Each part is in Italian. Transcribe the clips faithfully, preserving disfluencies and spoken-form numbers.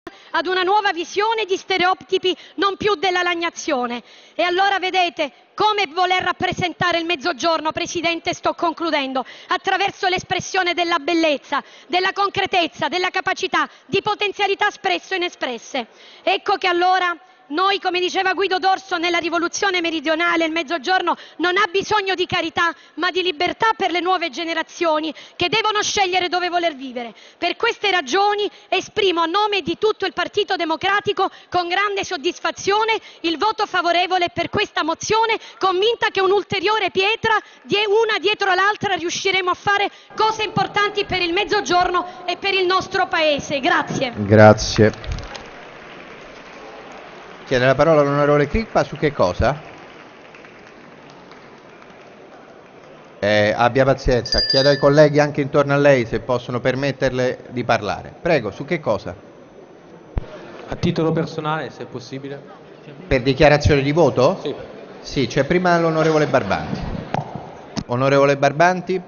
ad una nuova visione di stereotipi, non più della lagnazione. E allora vedete come voler rappresentare il Mezzogiorno, Presidente, sto concludendo, attraverso l'espressione della bellezza, della concretezza, della capacità, di potenzialità espresse o inespresse. Ecco che allora noi, come diceva Guido Dorso nella rivoluzione meridionale, il Mezzogiorno non ha bisogno di carità, ma di libertà per le nuove generazioni che devono scegliere dove voler vivere. Per queste ragioni esprimo a nome di tutto il Partito Democratico con grande soddisfazione il voto favorevole per questa mozione, convinta che un'ulteriore pietra, una dietro l'altra, riusciremo a fare cose importanti per il Mezzogiorno e per il nostro Paese. Grazie. Grazie. Chiede la parola all'onorevole Crippa su che cosa? Eh, abbia pazienza, chiedo ai colleghi anche intorno a lei se possono permetterle di parlare. Prego, su che cosa? A titolo personale, se è possibile. Per dichiarazione di voto? Sì. Sì, c'è prima l'onorevole Barbanti. Onorevole Barbanti.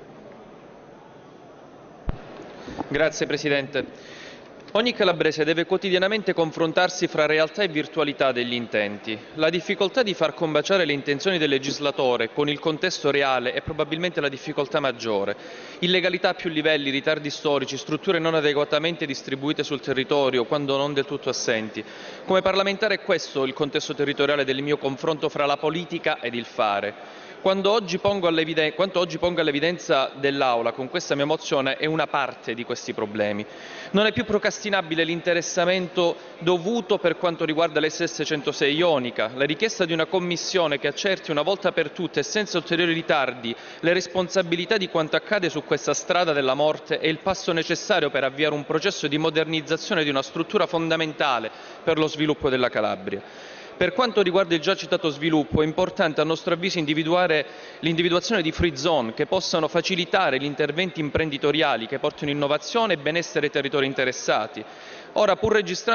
Grazie Presidente. Ogni calabrese deve quotidianamente confrontarsi fra realtà e virtualità degli intenti. La difficoltà di far combaciare le intenzioni del legislatore con il contesto reale è probabilmente la difficoltà maggiore. Illegalità a più livelli, ritardi storici, strutture non adeguatamente distribuite sul territorio, quando non del tutto assenti. Come parlamentare è questo il contesto territoriale del mio confronto fra la politica ed il fare. Quanto oggi pongo all'evidenza dell'Aula con questa mia mozione è una parte di questi problemi. Non è più procrastinabile l'interessamento dovuto per quanto riguarda l'S S centosei Ionica, la richiesta di una commissione che accerti una volta per tutte e senza ulteriori ritardi le responsabilità di quanto accade su questa strada della morte è il passo necessario per avviare un processo di modernizzazione di una struttura fondamentale per lo sviluppo della Calabria. Per quanto riguarda il già citato sviluppo, è importante a nostro avviso individuare l'individuazione di free zone che possano facilitare gli interventi imprenditoriali che portino innovazione e benessere ai territori interessati. Ora, pur registrando